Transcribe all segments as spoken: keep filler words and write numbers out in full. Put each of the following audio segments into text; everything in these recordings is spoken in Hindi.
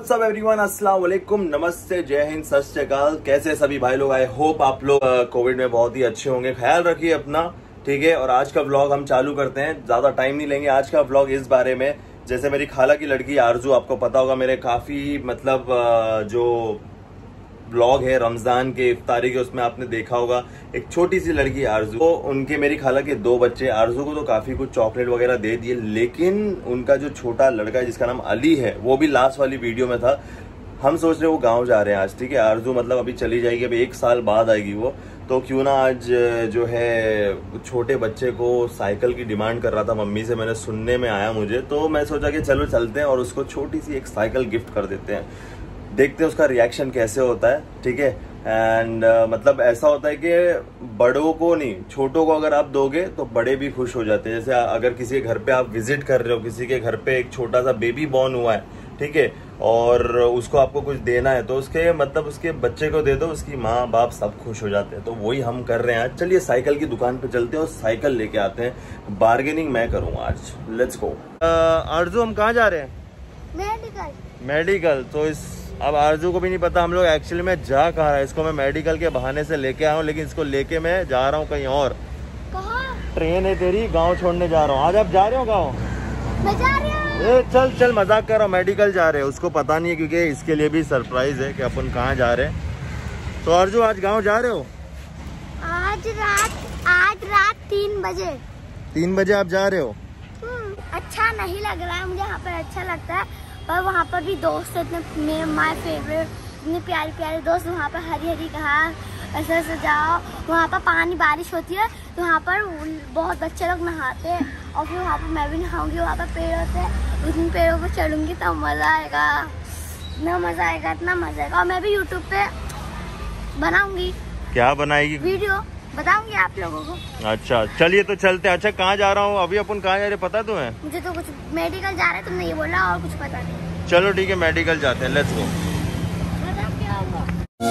व्हाट्स अप एवरीवन, अस्सलाम वालेकुम, नमस्ते, जय हिंद, सत श्री अकाल। कैसे सभी भाई लोग? आई होप आप लोग कोविड में बहुत ही अच्छे होंगे। ख्याल रखिए अपना, ठीक है। और आज का व्लॉग हम चालू करते हैं, ज्यादा टाइम नहीं लेंगे। आज का व्लॉग इस बारे में, जैसे मेरी खाला की लड़की आरजू, आपको पता होगा मेरे काफी मतलब जो ब्लॉग है रमजान के इफ्तारी के, उसमें आपने देखा होगा एक छोटी सी लड़की आरजू, तो उनके मेरी खाला के दो बच्चे। आरजू को तो काफी कुछ चॉकलेट वगैरह दे दिए, लेकिन उनका जो छोटा लड़का है जिसका नाम अली है, वो भी लास्ट वाली वीडियो में था। हम सोच रहे वो गांव जा रहे हैं आज, ठीक है। आरजू मतलब अभी चली जाएगी, अभी एक साल बाद आएगी वो, तो क्यों ना आज जो है छोटे बच्चे को साइकिल की डिमांड कर रहा था मम्मी से, मैंने सुनने में आया मुझे, तो मैं सोचा कि चलो चलते हैं और उसको छोटी सी एक साइकिल गिफ्ट कर देते हैं। देखते हैं उसका रिएक्शन कैसे होता है, ठीक है। एंड uh, मतलब ऐसा होता है कि बड़ों को नहीं, छोटों को अगर आप दोगे तो बड़े भी खुश हो जाते हैं। जैसे अगर किसी के घर पे आप विजिट कर रहे हो, किसी के घर पे एक छोटा सा बेबी बॉर्न हुआ है, ठीक है, और उसको आपको कुछ देना है, तो उसके मतलब उसके बच्चे को दे दो, उसकी माँ बाप सब खुश हो जाते हैं। तो वही हम कर रहे हैं आज। चलिए साइकिल की दुकान पे चलते हैं और साइकिल लेके आते हैं। बार्गेनिंग मैं करूँगा आज, लेट्स गो। आरजू हम कहाँ जा रहे हैं? मेडिकल। मेडिकल। तो इस अब आरजू को भी नहीं पता हम लोग एक्चुअली में जा कहाँ रहा है। इसको मैं मेडिकल के बहाने से लेके आया हूँ, लेकिन इसको लेके मैं जा रहा हूँ कहीं और। कहाँ? ट्रेन है तेरी, गांव छोड़ने जा रहा हूँ। आज आप जा रहे हो गांव? मैं जा रही हूँ। चल चल, मजाक कर रहा हूँ, मेडिकल जा रहे हैं। उसको पता नहीं है, क्योंकि इसके लिए भी सरप्राइज है कि अपन कहाँ जा रहे हैं। तो आरजू आज गाँव जा रहे हो? आज रात आज रात तीन बजे तीन बजे आप जा रहे हो? अच्छा नहीं लग रहा है मुझे, यहाँ पर अच्छा लगता है, पर वहाँ पर भी दोस्त इतने मेरे माय फेवरेट, इतने प्यारे प्यारे दोस्त। वहाँ पर हरी हरी घास, ऐसे ऐसे जाओ, वहाँ पर पानी बारिश होती है तो वहाँ पर बहुत बच्चे लोग नहाते हैं, और फिर वहाँ पर मैं भी नहाऊंगी। वहाँ पर पेड़ होते हैं, उन पेड़ों पर चढ़ूंगी तो मज़ा आएगा, इतना मज़ा आएगा, इतना मज़ा आएगा। और मैं भी यूट्यूब पे बनाऊंगी। क्या बनाएगी? वीडियो बताऊंगी आप लोगों को। अच्छा चलिए तो चलते हैं। अच्छा कहाँ जा रहा हूँ अभी, अपन कहाँ जा रहे पता तुम्हें? मुझे तो कुछ मेडिकल जा रहे हैं, तुमने ये बोला, और कुछ पता नहीं। चलो ठीक है, मेडिकल जाते हैं, लेट्स गो। क्या हुआ?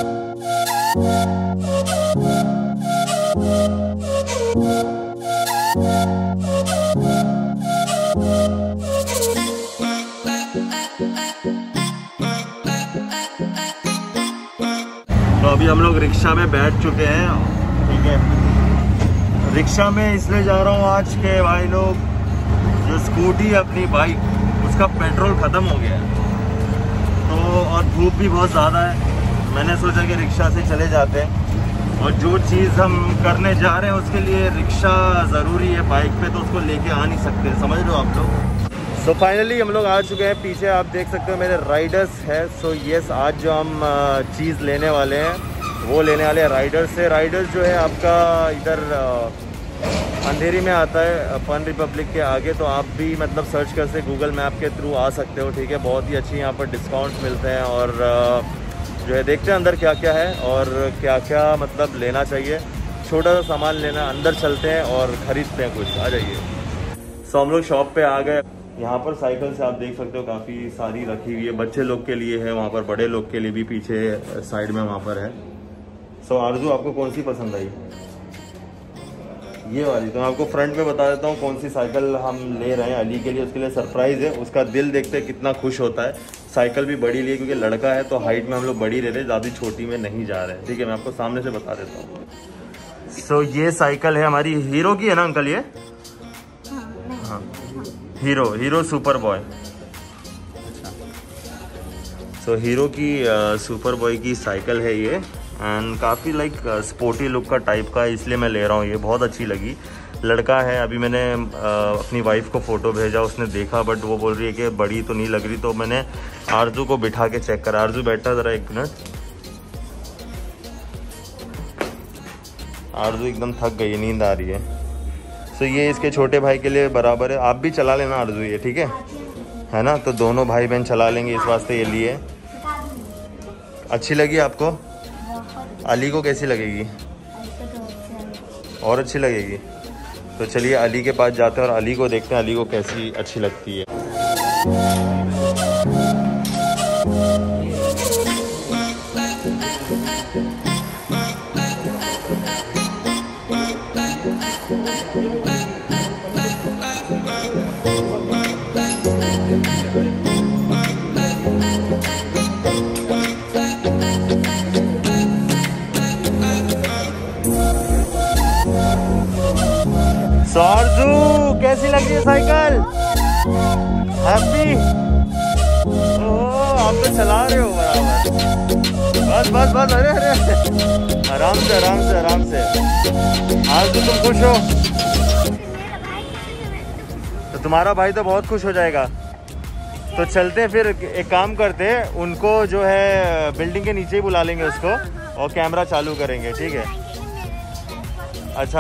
तो अभी हम लोग रिक्शा में बैठ चुके हैं, ठीक है। रिक्शा में इसलिए जा रहा हूँ आज के भाई लोग, जो स्कूटी है अपनी बाइक, उसका पेट्रोल ख़त्म हो गया है, तो और धूप भी बहुत ज़्यादा है। मैंने सोचा कि रिक्शा से चले जाते हैं, और जो चीज़ हम करने जा रहे हैं उसके लिए रिक्शा ज़रूरी है। बाइक पे तो उसको लेके आ नहीं सकते, समझ लो आप लोग। सो फाइनली हम लोग आ चुके हैं। पीछे आप देख सकते हो मेरे राइडर्स है। सो so, यस, आज जो हम चीज़ लेने वाले हैं वो लेने वाले हैं राइडर्स से। राइडर्स जो है आपका इधर अंधेरी में आता है, फन रिपब्लिक के आगे। तो आप भी मतलब सर्च कर से गूगल मैप के थ्रू आ सकते हो, ठीक है। बहुत ही अच्छी यहाँ पर डिस्काउंट्स मिलते हैं, और जो है देखते हैं अंदर क्या क्या है और क्या क्या मतलब लेना चाहिए। छोटा सा सामान लेना, अंदर चलते हैं और ख़रीदते हैं कुछ। आ जाइए। सो हम लोग शॉप पे आ गए। यहाँ पर साइकिल से आप देख सकते हो काफ़ी सारी रखी हुई है, बच्चे लोग के लिए है, वहाँ पर बड़े लोग के लिए भी पीछे साइड में वहाँ पर है। सो आरजू आपको कौन सी पसंद आई? ये वाली। तो मैं आपको फ्रंट में बता देता हूँ कौन सी साइकिल हम ले रहे हैं अली के लिए। उसके लिए सरप्राइज़ है, उसका दिल देखते कितना खुश होता है। साइकिल भी बड़ी लिए, क्योंकि लड़का है तो हाइट में हम लोग बड़ी ले रहे, ज़्यादा छोटी में नहीं जा रहे हैं, ठीक है। मैं आपको सामने से बता देता हूँ। सो so, ये साइकिल है हमारी हीरो की, है ना अंकल? ये हाँ, Hero Hero super boy. So Hero की सुपर बॉय की साइकिल है ये, एंड काफ़ी लाइक स्पोर्टी लुक का टाइप का, इसलिए मैं ले रहा हूँ। ये बहुत अच्छी लगी। लड़का है, अभी मैंने uh, अपनी वाइफ को फ़ोटो भेजा, उसने देखा, बट वो बोल रही है कि बड़ी तो नहीं लग रही, तो मैंने आरजू को बिठा के चेक करा। आरजू बैठा ज़रा एक मिनट। आरजू एकदम थक गई, नींद आ रही है। सो ये इसके छोटे भाई के लिए बराबर है। आप भी चला लेना आरजू, ये ठीक है है ना? तो दोनों भाई बहन चला लेंगे, इस वास्ते ये लिए। अच्छी लगी आपको? अली को कैसी लगेगी? और अच्छी लगेगी? तो चलिए अली के पास जाते हैं और अली को देखते हैं अली को कैसी अच्छी लगती है। लग रही है साइकिल? हैप्पी? ओह आप तो चला रहे हो बराबर। बस बस बस, अरे अरे आराम से आराम से आराम से। आज तो तुम खुश हो तो तुम्हारा भाई तो बहुत खुश हो जाएगा। तो चलते हैं फिर, एक काम करते हैं, उनको जो है बिल्डिंग के नीचे ही बुला लेंगे उसको और कैमरा चालू करेंगे, ठीक है? अच्छा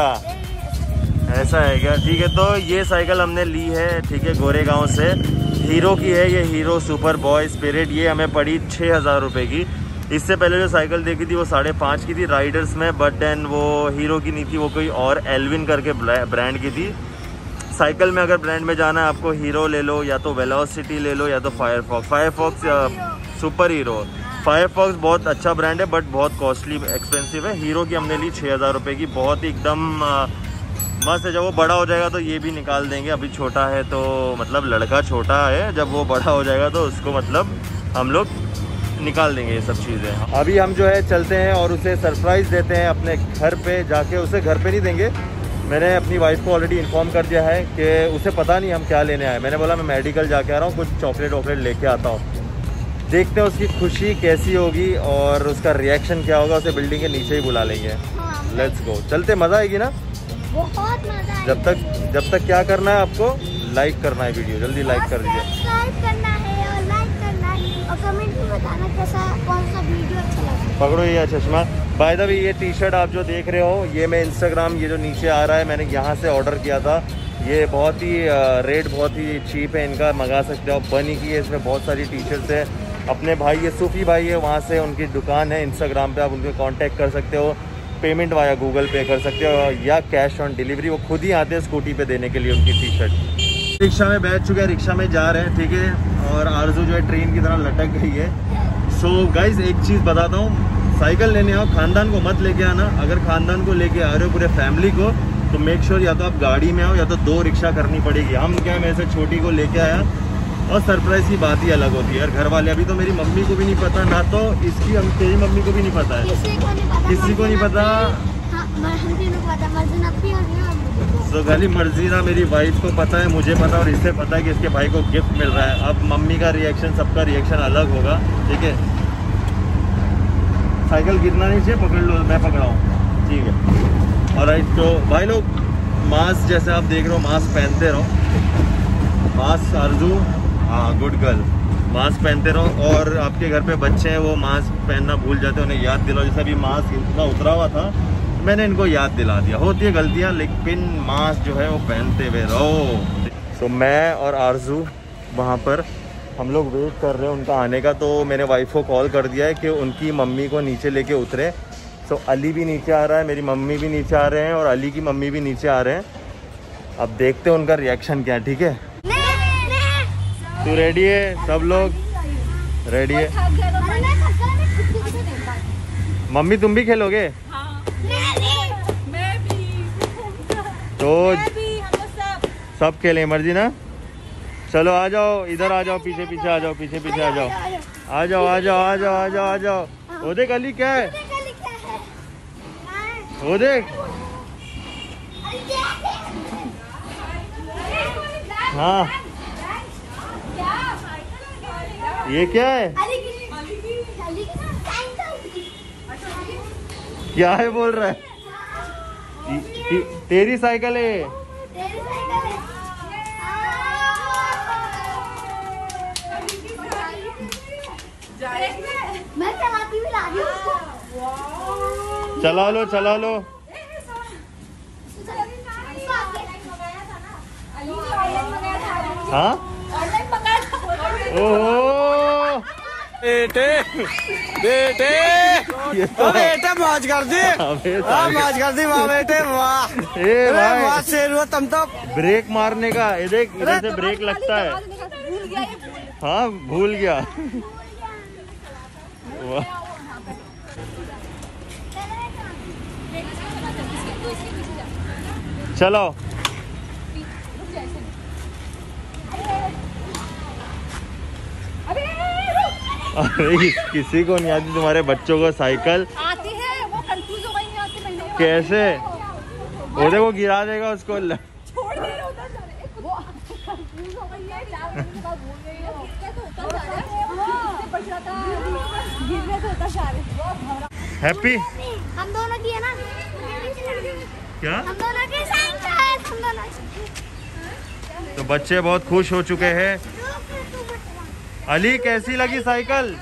ऐसा है क्या? ठीक है। तो ये साइकिल हमने ली है, ठीक है, गोरेगांव से। हीरो की है ये, हीरो सुपर बॉय स्पिरिट। ये हमें पड़ी छः हज़ार रुपये की। इससे पहले जो साइकिल देखी थी वो साढ़े पाँच की थी राइडर्स में, बट देन वो हीरो की नहीं थी, वो कोई और एल्विन करके ब्रांड की थी। साइकिल में अगर ब्रांड में जाना है आपको, हीरो ले लो, या तो वेलोसिटी ले लो, या तो Firefox. Firefox super Hero. Firefox बहुत अच्छा ब्रांड है बट बहुत कॉस्टली एक्सपेंसिव है। हीरो की हमने ली छः हज़ार रुपये की, बहुत ही एकदम मस्त है। जब वो बड़ा हो जाएगा तो ये भी निकाल देंगे, अभी छोटा है तो मतलब लड़का छोटा है, जब वो बड़ा हो जाएगा तो उसको मतलब हम लोग निकाल देंगे ये सब चीज़ें। अभी हम जो है चलते हैं और उसे सरप्राइज़ देते हैं अपने घर पे जाके। उसे घर पे नहीं देंगे, मैंने अपनी वाइफ को ऑलरेडी इन्फॉर्म कर दिया है कि उसे पता नहीं हम क्या लेने आए। मैंने बोला मैं मेडिकल जाके आ रहा हूँ, कुछ चॉकलेट वॉकलेट लेके आता हूँ। देखते हैं उसकी खुशी कैसी होगी और उसका रिएक्शन क्या होगा। उसे बिल्डिंग के नीचे ही बुला लेंगे। लेट्स गो, चलते, मज़ा आएगी ना? बहुत मजा आएगा। जब तक जब तक क्या करना है आपको? लाइक करना है वीडियो, जल्दी लाइक कर दीजिए। सब्सक्राइब करना है और लाइक करना है और कमेंट में बताना कैसा कौन सा वीडियो अच्छा लगा। पकड़ो ये चश्मा। बाय द वे ये टी शर्ट आप जो देख रहे हो, ये मैं इंस्टाग्राम, ये जो नीचे आ रहा है, मैंने यहाँ से ऑर्डर किया था। ये बहुत ही रेट बहुत ही चीप है इनका, मंगा सकते हो। बनी की है, इसमें बहुत सारी टी शर्ट्स है। अपने भाई ये सूफी भाई है, वहाँ से उनकी दुकान है। इंस्टाग्राम पे आप उनको कांटेक्ट कर सकते हो। पेमेंट वाया गूगल पे कर सकते हो या कैश ऑन डिलीवरी। वो खुद ही आते हैं स्कूटी पे देने के लिए उनकी टी शर्ट। रिक्शा में बैठ चुके हैं, रिक्शा में जा रहे हैं, ठीक है। और आरजू जो है ट्रेन की तरह लटक गई है। सो गाइज एक चीज़ बताता हूँ, साइकिल लेने आओ खानदान को मत लेके आना। अगर खानदान को लेके आ रहे हो पूरे फैमिली को, तो मेक श्योर या तो आप गाड़ी में आओ या तो दो रिक्शा करनी पड़ेगी। हम क्या, मैं ऐसे छोटी को लेके आया और सरप्राइज की बात ही अलग होती है यार। घर वाले, अभी तो मेरी मम्मी को भी नहीं पता, ना तो इसकी, हम तेरी मम्मी को भी नहीं पता है, किसी को नहीं पता, किसी को नहीं पता। तो खाली मर्जी ना, मेरी वाइफ को पता है, मुझे पता और इसे पता है कि इसके भाई को गिफ्ट मिल रहा है। अब मम्मी का रिएक्शन, सबका रिएक्शन अलग होगा, ठीक है। साइकिल गिरना नहीं चाहिए, पकड़ लो, मैं पकड़ाऊँ, ठीक है। और तो भाई लोग मास्क, जैसे आप देख रहे हो, मास्क पहनते रहो। मास्क आरजू, हाँ गुड गर्ल, मास्क पहनते रहो। और आपके घर पे बच्चे हैं वो मास्क पहनना भूल जाते हैं, उन्हें याद दिलाओ। जैसे अभी मास्क इतना उतरा हुआ था, मैंने इनको याद दिला दिया। होती है गलतियाँ, लेकिन मास्क जो है वो पहनते हुए रहो। तो मैं और आरजू वहाँ पर हम लोग वेट कर रहे हैं उनका आने का। तो मैंने वाइफ को कॉल कर दिया है कि उनकी मम्मी को नीचे लेके उतरे। तो अली भी नीचे आ रहा है, मेरी मम्मी भी नीचे आ रहे हैं और अली की मम्मी भी नीचे आ रहे हैं। अब देखते हैं उनका रिएक्शन क्या है, ठीक है। तू रेडी है? सब लोग रेडी है? मम्मी तुम भी खेलोगे? तो सब खेलें, मर्जी ना। चलो आ जाओ, इधर आ जाओ, पीछे पीछे आ जाओ, पीछे पीछे आ जाओ, आ जाओ आ जाओ आ जाओ आ जाओ आ जाओ। वो देख अली क्या है, वो देख। हाँ ये क्या है, क्या है बोल रहा है? तेरी साइकिल है। मैं चलाती हुई ला रही हूँ। चला लो चला लो। हाँ ओहो बेटे बेटे ये तो बेटे मौज कर दी, मौज कर दी वाह बेटे वाह। ए भाई वाह शेर हुआ तुम तो। ब्रेक मारने का, ये देख इधर से ब्रेक लगता है। हाँ भूल गया। वाह चलो अरे किसी को नहीं आती, तुम्हारे बच्चों को साइकिल आती है, वो कंफ्यूज हो गई नहीं आती। कैसे? वो देखो गिरा देगा उसको। छोड़ दे उधर, वो कंफ्यूज हो गई है, चार महीने के बाद बोल रही है गिरने तो उतर जा रहे हैं, बच जाता है, गिरने तो उतर जा रहे हैं। हैप्पी हम दोनों की है ना, क्या हम दोनों की साइकिल, हम दोनों की। तो बच्चे बहुत खुश हो चुके हैं। अली कैसी लगी साइकिल?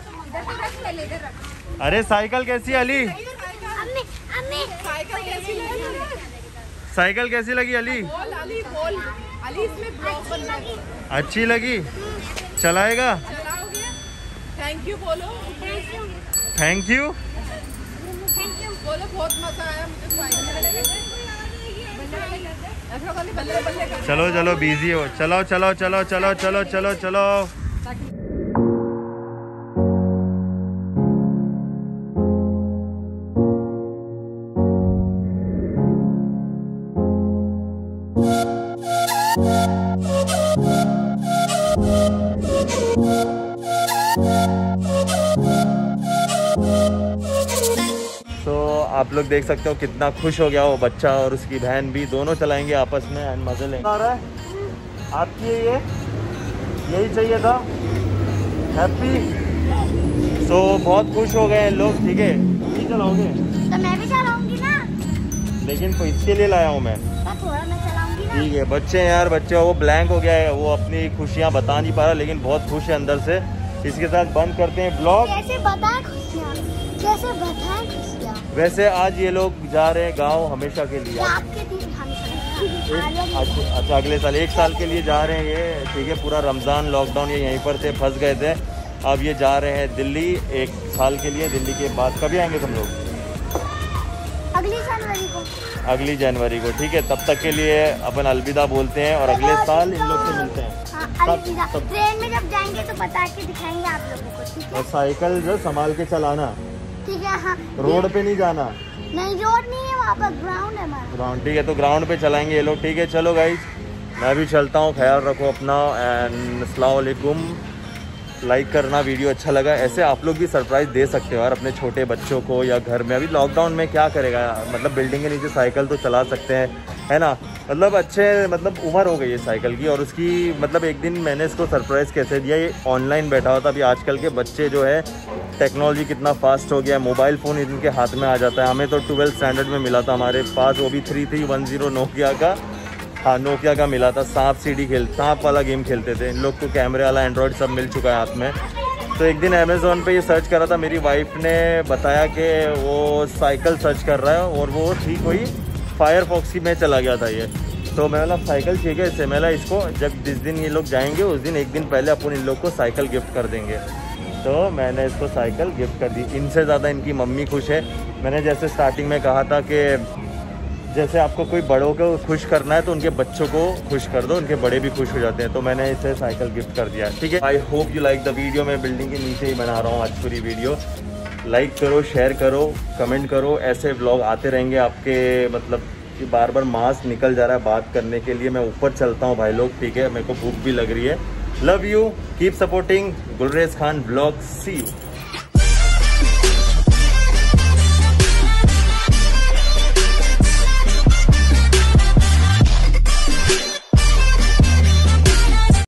अरे साइकिल कैसी अली? अम्मी अम्मी साइकिल कैसी लगी? साइकिल कैसी लगी अली? बोल अली बोल, अली इसमें ब्लॉग बन रहा है, अच्छी लगी? चलाएगा? चलाओगे? थैंक यू बोलो, थैंक यू। बोलो बहुत मजा आया मुझे साइकिल। ऐसा वाली बल्ले बल्ले कर। चलो चलो बिजी हो, चलो चलो चलो चलो चलो चलो चलो। तो आप लोग देख सकते हो कितना खुश हो गया वो बच्चा और उसकी बहन भी, दोनों चलाएंगे आपस में एंड मजे लेंगे। आ रहा है आपकी ये यही चाहिए था हैप्पी। सो so, बहुत खुश हो गए लोग। ठीक है नहीं चलाओगे तो मैं भी चलाऊंगी ना, लेकिन तो इसके लिए लाया हूँ मैं। तो थोड़ा मैं चलाऊंगी ना। ठीक है बच्चे यार, बच्चे वो ब्लैंक हो गया है, वो अपनी खुशियाँ बता नहीं पा रहा लेकिन बहुत खुश है अंदर से। इसके साथ बंद करते हैं ब्लॉग। कैसे बताएं खुशियाँ, कैसे बताएं खुशियाँ। वैसे आज ये लोग जा रहे हैं गाँव हमेशा के लिए। आपके दिन हमेशा अच्छा अच्छा अगले साल एक साल के लिए जा रहे हैं ये। ठीक है पूरा रमज़ान लॉकडाउन ये यहीं पर थे, फंस गए थे। अब ये जा रहे हैं दिल्ली एक साल के लिए। दिल्ली के बाद कभी आएंगे तुम लोग? अगली जनवरी को। अगली जनवरी को। ठीक है तब तक के लिए अपन अलविदा बोलते हैं और अगले साल इन लोग से मिलते हैं। हाँ, अलविदा। ट्रेन में जब जाएंगे तो बता के दिखाएंगे आप लोगों को। ठीक है और साइकिल जो संभाल के चलाना, ठीक है। हाँ रोड पे नहीं जाना। नहीं रोड नहीं है, वहाँ पर ग्राउंड है हमारा। ग्राउंड ठीक है तो ग्राउंड पे चलाएंगे ये लोग। ठीक है चलो गाइज मैं भी चलता हूँ, ख्याल रखो अपना एंड अस्सलाम वालेकुम। लाइक करना वीडियो अच्छा लगा। ऐसे आप लोग भी सरप्राइज दे सकते हो यार अपने छोटे बच्चों को, या घर में अभी लॉकडाउन में क्या करेगा, मतलब बिल्डिंग के नीचे साइकिल तो चला सकते हैं है ना। मतलब अच्छे मतलब उम्र हो गई है साइकिल की और उसकी मतलब एक दिन मैंने इसको सरप्राइज़ कैसे दिया, ये ऑनलाइन बैठा हुआ था। अभी आजकल के बच्चे जो है टेक्नोलॉजी कितना फास्ट हो गया है, मोबाइल फ़ोन इनके हाथ में आ जाता है। हमें तो ट्वेल्थ स्टैंडर्ड में मिला था हमारे पास, वो भी three three one zero Nokia का। हाँ नोकिया का मिला था। सांप सीढ़ी खेल सांप वाला गेम खेलते थे। इन लोग को कैमरे वाला एंड्रॉयड सब मिल चुका है हाथ में। तो एक दिन अमेज़ोन पे ये सर्च कर रहा था, मेरी वाइफ ने बताया कि वो साइकिल सर्च कर रहा है और वो ठीक हुई फायरफॉक्स की में चला गया था ये। तो मैं बोला साइकिल ठीक है इससे, मैं इसको जब जिस दिन ये लोग जाएंगे उस दिन एक दिन पहले अपन इन लोग को साइकिल गिफ्ट कर देंगे। तो मैंने इसको साइकिल गिफ्ट कर दी। इनसे ज़्यादा इनकी मम्मी खुश है। मैंने जैसे स्टार्टिंग में कहा था कि जैसे आपको कोई बड़ों को खुश करना है तो उनके बच्चों को खुश कर दो, उनके बड़े भी खुश हो जाते हैं। तो मैंने इसे साइकिल गिफ्ट कर दिया। ठीक है I hope you like the video. मैं बिल्डिंग के नीचे ही बना रहा हूँ आज पूरी वीडियो। लाइक करो, शेयर करो, कमेंट करो। ऐसे व्लॉग आते रहेंगे आपके, मतलब कि बार बार मास्क निकल जा रहा है बात करने के लिए। मैं ऊपर चलता हूँ भाई लोग। ठीक है मेरे को भूख भी लग रही है। Love you, keep supporting Gulrez Khan vlog. See you.